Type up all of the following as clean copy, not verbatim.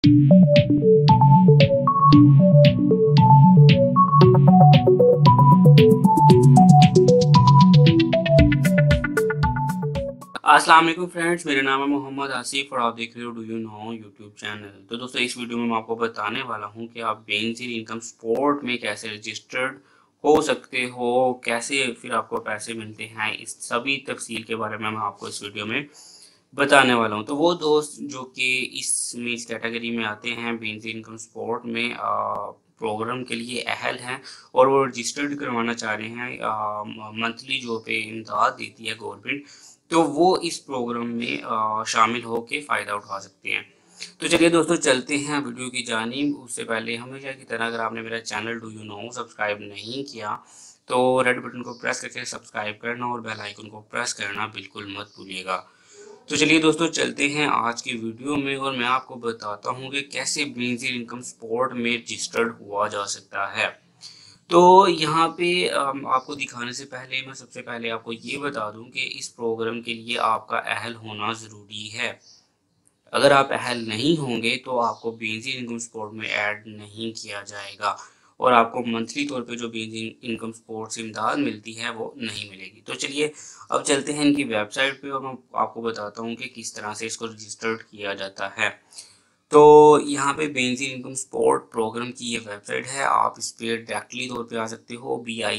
अस्सलाम वालेकुम फ्रेंड्स, मेरा नाम है मोहम्मद आसिफ और आप देख रहे हो do you know YouTube channel. तो दोस्तों इस वीडियो में मैं आपको बताने वाला हूं कि आप बेनज़ीर इनकम सपोर्ट में कैसे रजिस्टर्ड हो सकते हो, कैसे फिर आपको पैसे मिलते हैं। इस सभी तफसील के बारे में मैं आपको इस वीडियो में बताने वाला हूं। तो वो दोस्त जो कि इस कैटेगरी में आते हैं बेनज़ीर इनकम सपोर्ट में प्रोग्राम के लिए अहल हैं और वो रजिस्टर्ड करवाना चाह रहे हैं, मंथली जो पे इमदाद देती है गवर्नमेंट, तो वो इस प्रोग्राम में शामिल होकर फ़ायदा उठा सकते हैं। तो चलिए दोस्तों चलते हैं वीडियो की जानिब। उससे पहले हमेशा की तरह अगर आपने मेरा channel do you know subscribe नहीं किया तो रेड बटन को प्रेस करके सब्सक्राइब करना और बेल आइकन को प्रेस करना बिल्कुल मत भूलिएगा। तो चलिए दोस्तों चलते हैं आज की वीडियो में और मैं आपको बताता हूँ कि कैसे बेनज़ीर इनकम सपोर्ट में रजिस्टर्ड हुआ जा सकता है। तो यहाँ पे आपको दिखाने से पहले मैं सबसे पहले आपको ये बता दूं कि इस प्रोग्राम के लिए आपका अहल होना ज़रूरी है। अगर आप अहल नहीं होंगे तो आपको बेनज़ीर इनकम सपोर्ट में ऐड नहीं किया जाएगा और आपको मंथली तौर पे जो बेनज़ीर इनकम सपोर्ट से इमदाद मिलती है वो नहीं मिलेगी। तो चलिए अब चलते हैं इनकी वेबसाइट पे और मैं आपको बताता हूँ कि किस तरह से इसको रजिस्टर्ड किया जाता है। तो यहाँ पे बेनज़ीर इनकम सपोर्ट प्रोग्राम की ये वेबसाइट है। आप इस पर डायरेक्टली तौर पे आ सकते हो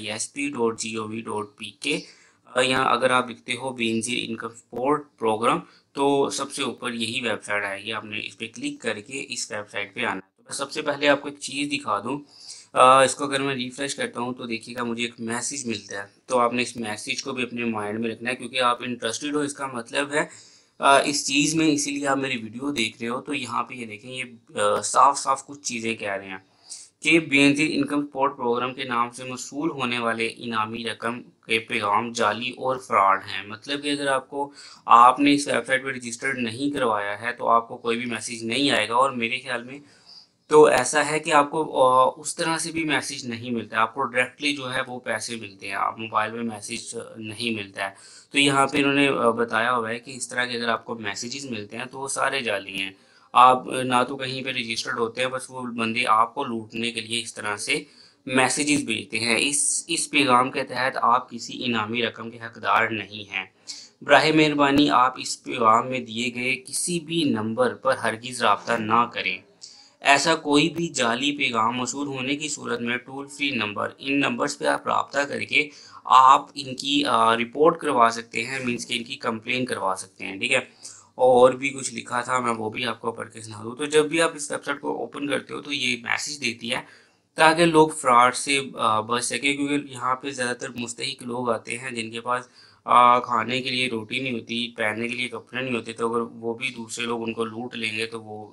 bisp.gov.pk। यहाँ अगर आप लिखते हो बेनज़ीर इनकम सपोर्ट प्रोग्राम तो सबसे ऊपर यही वेबसाइट आएगी। आपने इस पर क्लिक करके इस वेबसाइट पे आना है। तो मैं सबसे पहले आपको एक चीज़ दिखा दूँ। इसको अगर मैं रिफ्रेश करता हूँ तो देखिएगा मुझे एक मैसेज मिलता है। तो आपने इस मैसेज को भी अपने माइंड में रखना है क्योंकि आप इंटरेस्टेड हो, इसका मतलब है इस चीज़ में, इसीलिए आप मेरी वीडियो देख रहे हो। तो यहाँ पे ये देखें, ये साफ साफ कुछ चीज़ें कह रहे हैं कि बेनज़ीर इनकम सपोर्ट प्रोग्राम के नाम से मसूल होने वाले इनामी रकम के पैगाम जाली और फ्रॉड हैं। मतलब कि अगर आपने इस वेबसाइट पर रजिस्टर्ड नहीं करवाया है तो आपको कोई भी मैसेज नहीं आएगा। और मेरे ख्याल में तो ऐसा है कि आपको उस तरह से भी मैसेज नहीं मिलता है, आपको डायरेक्टली जो है वो पैसे मिलते हैं, आप मोबाइल में मैसेज नहीं मिलता है। तो यहाँ पे इन्होंने बताया हुआ है कि इस तरह के अगर आपको मैसेजेस मिलते हैं तो वो सारे जाली हैं। आप ना तो कहीं पे रजिस्टर्ड होते हैं, बस वो बंदे आपको लूटने के लिए इस तरह से मैसेजेस भेजते हैं। इस पैगाम के तहत आप किसी इनामी रकम के हकदार नहीं हैं। बराहे मेहरबानी आप इस पैगाम में दिए गए किसी भी नंबर पर हरगिज़ रब्ता ना करें। ऐसा कोई भी जाली पैगाम मौसूल होने की सूरत में टोल फ्री नंबर, इन नंबर्स पे आप रब्ता करके आप इनकी रिपोर्ट करवा सकते हैं, मीन्स कि इनकी कंप्लेन करवा सकते हैं। ठीक है, और भी कुछ लिखा था, मैं वो भी आपको पढ़ के सुना दूँ। तो जब भी आप इस वेबसाइट को ओपन करते हो तो ये मैसेज देती है ताकि लोग फ्रॉड से बच सके, क्योंकि यहाँ पे ज़्यादातर मुस्तहिक लोग आते हैं जिनके पास खाने के लिए रोटी नहीं होती, पहनने के लिए कपड़े नहीं होते। तो अगर वो भी दूसरे लोग उनको लूट लेंगे तो वो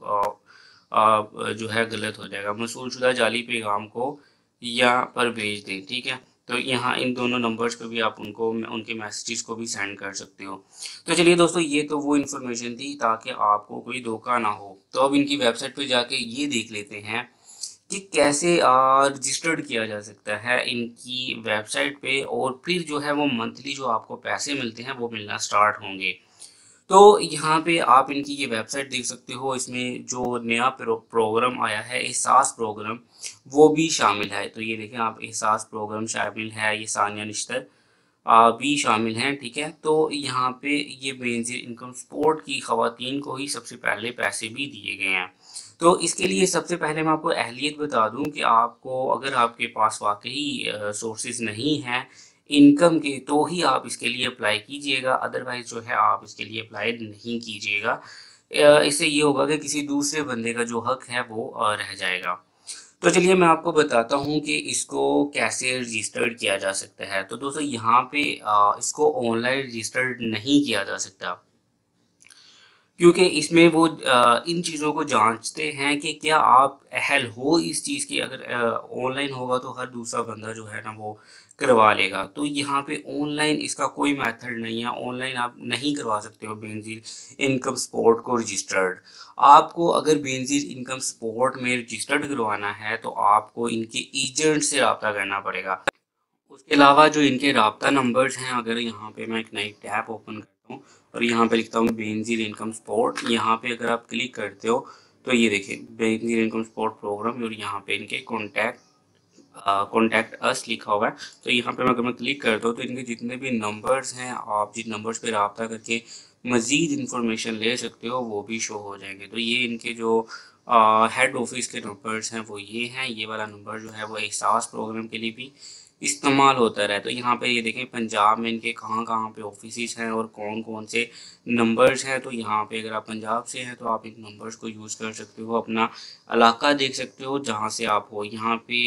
जो है गलत हो जाएगा। मौसूलशुदा जाली पैगाम को यहाँ पर भेज दें। ठीक है, तो यहाँ इन दोनों नंबर्स पे भी आप उनके मैसेजेस को भी सेंड कर सकते हो। तो चलिए दोस्तों, ये तो वो इन्फॉर्मेशन थी ताकि आपको कोई धोखा ना हो। तो अब इनकी वेबसाइट पे जाके ये देख लेते हैं कि कैसे रजिस्टर्ड किया जा सकता है इनकी वेबसाइट पे, और फिर जो है वो मंथली जो आपको पैसे मिलते हैं वो मिलना स्टार्ट होंगे। तो यहाँ पे आप इनकी ये वेबसाइट देख सकते हो। इसमें जो नया प्रोग्राम आया है एहसास प्रोग्राम, वो भी शामिल है। तो ये देखें आप, एहसास प्रोग्राम शामिल है, ये सानिया निश्तर भी शामिल हैं। ठीक है, तो यहाँ पे ये बेनज़ीर इनकम सपोर्ट की खवातीन को ही सबसे पहले पैसे भी दिए गए हैं। तो इसके लिए सबसे पहले मैं आपको अहलियत बता दूं कि आपको, अगर आपके पास वाकई सोर्सेज नहीं हैं इनकम के, तो ही आप इसके लिए अप्लाई कीजिएगा। अदरवाइज जो है आप इसके लिए अप्लाई नहीं कीजिएगा। इससे ये होगा कि किसी दूसरे बंदे का जो हक है वो रह जाएगा। तो चलिए मैं आपको बताता हूँ कि इसको कैसे रजिस्टर्ड किया जा सकता है। तो दोस्तों यहाँ पे इसको ऑनलाइन रजिस्टर्ड नहीं किया जा सकता क्योंकि इसमें वो इन चीज़ों को जांचते हैं कि क्या आप अहल हो इस चीज़ की। अगर ऑनलाइन होगा तो हर दूसरा बंदा जो है ना वो करवा लेगा। तो यहाँ पे ऑनलाइन इसका कोई मेथड नहीं है, ऑनलाइन आप नहीं करवा सकते हो बेनज़ीर इनकम सपोर्ट को रजिस्टर्ड। आपको अगर बेनज़ीर इनकम सपोर्ट में रजिस्टर्ड करवाना है तो आपको इनके एजेंट से रब्ता करना पड़ेगा। उसके अलावा जो इनके राब्ता नंबर्स हैं, अगर यहाँ पे मैं एक नई टैब ओपन करता हूँ और यहाँ पे लिखता हूँ बेनज़ीर इनकम सपोर्ट, यहाँ पे अगर आप क्लिक करते हो तो ये देखिए बेनिफिट इनकम सपोर्ट प्रोग्राम और यहाँ पे इनके कॉन्टैक्ट अस लिखा हुआ है। तो यहाँ पे अगर मैं क्लिक करता हूँ तो इनके जितने भी नंबर्स हैं, आप जिन नंबर्स पे रब्ता करके मज़ीद इंफॉर्मेशन ले सकते हो वो भी शो हो जाएंगे। तो ये इनके जो हेड ऑफिस के नंबर्स हैं वो ये हैं। ये वाला नंबर जो है वो एहसास प्रोग्राम के लिए भी इस्तेमाल होता रहा है। तो यहाँ पे ये देखें पंजाब में इनके कहाँ कहाँ पे ऑफिस हैं और कौन कौन से नंबर्स हैं। तो यहाँ पे अगर आप पंजाब से हैं तो आप इन नंबर्स को यूज़ कर सकते हो, अपना इलाका देख सकते हो जहाँ से आप हो। यहाँ पे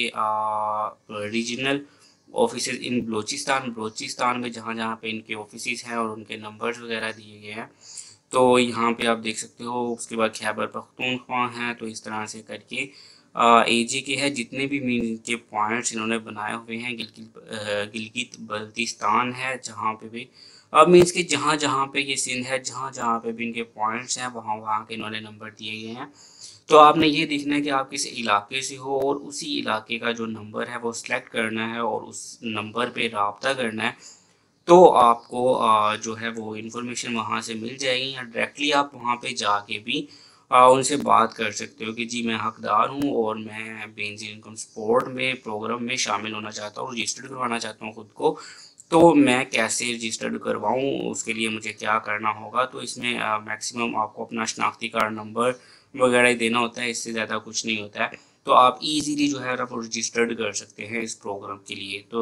रीजनल ऑफिस इन बलोचिस्तान में जहाँ जहाँ पे इनके ऑफिस हैं और उनके नंबर्स वगैरह दिए गए हैं। तो यहाँ पे आप देख सकते हो। उसके बाद खैबर पख्तूनख्वा हैं। तो इस तरह से करके एजे के है जितने भी मीन के पॉइंट्स इन्होंने बनाए हुए हैं। गिलगित बल्तिस्तान है जहाँ पे भी अब मीन्स के जहाँ जहाँ पे ये सिंध है, जहाँ जहाँ पे भी इनके पॉइंट्स हैं वहाँ वहाँ के इन्होंने नंबर दिए गए हैं। तो आपने ये देखना है कि आप किस इलाके से हो और उसी इलाके का जो नंबर है वो सिलेक्ट करना है और उस नंबर पे रब्ता करना है। तो आपको जो है वो इन्फॉर्मेशन वहाँ से मिल जाएगी या डायरेक्टली आप वहाँ पे जाके भी उनसे बात कर सकते हो कि जी मैं हकदार हूँ और मैं बेनज़ीर इनकम सपोर्ट में प्रोग्राम में शामिल होना चाहता हूँ, रजिस्टर्ड करवाना चाहता हूँ खुद को। तो मैं कैसे रजिस्टर्ड करवाऊँ, उसके लिए मुझे क्या करना होगा। तो इसमें मैक्सिमम आपको अपना शनाख्ती कार्ड नंबर वगैरह ही देना होता है, इससे ज़्यादा कुछ नहीं होता है। तो आप इजीली जो है आप रजिस्टर्ड कर सकते हैं इस प्रोग्राम के लिए। तो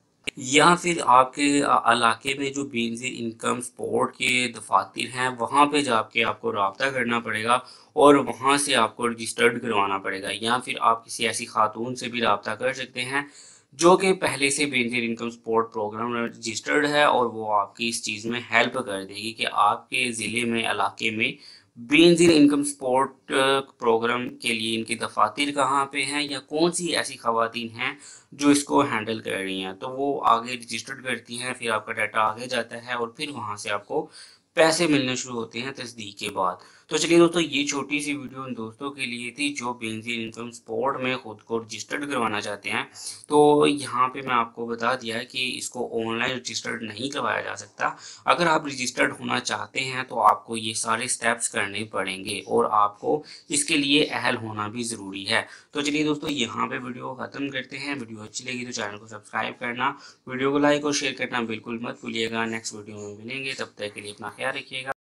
या फिर आपके इलाके में जो बेनज़ीर इनकम सपोर्ट के दफातर हैं वहाँ पे जाके आपको रब्ता करना पड़ेगा और वहाँ से आपको रजिस्टर्ड करवाना पड़ेगा। या फिर आप किसी ऐसी खातून से भी रब्ता कर सकते हैं जो कि पहले से बेनज़ीर इनकम सपोर्ट प्रोग्राम में रजिस्टर्ड है और वो आपकी इस चीज़ में हेल्प कर देगी कि आपके ज़िले में, इलाके में बेनज़ीर इनकम सपोर्ट प्रोग्राम के लिए इनके दफातर कहाँ पे हैं या कौन सी ऐसी खवातीन हैं जो इसको हैंडल कर रही हैं। तो वो आगे रजिस्टर्ड करती हैं, फिर आपका डाटा आगे जाता है और फिर वहाँ से आपको पैसे मिलने शुरू होते हैं तस्दीक के बाद। तो चलिए दोस्तों, ये छोटी सी वीडियो उन दोस्तों के लिए थी जो बेनज़ीर इनकम सपोर्ट में खुद को रजिस्टर्ड करवाना चाहते हैं। तो यहाँ पे मैं आपको बता दिया है कि इसको ऑनलाइन रजिस्टर्ड नहीं करवाया जा सकता। अगर आप रजिस्टर्ड होना चाहते हैं तो आपको ये सारे स्टेप्स करने पड़ेंगे और आपको इसके लिए अहल होना भी ज़रूरी है। तो चलिए दोस्तों, यहाँ पे वीडियो ख़त्म करते हैं। वीडियो अच्छी लगी तो चैनल को सब्सक्राइब करना, वीडियो को लाइक और शेयर करना बिल्कुल मत भूलिएगा। नेक्स्ट वीडियो में मिलेंगे, तब तक के लिए अपना ख्याल रखिएगा।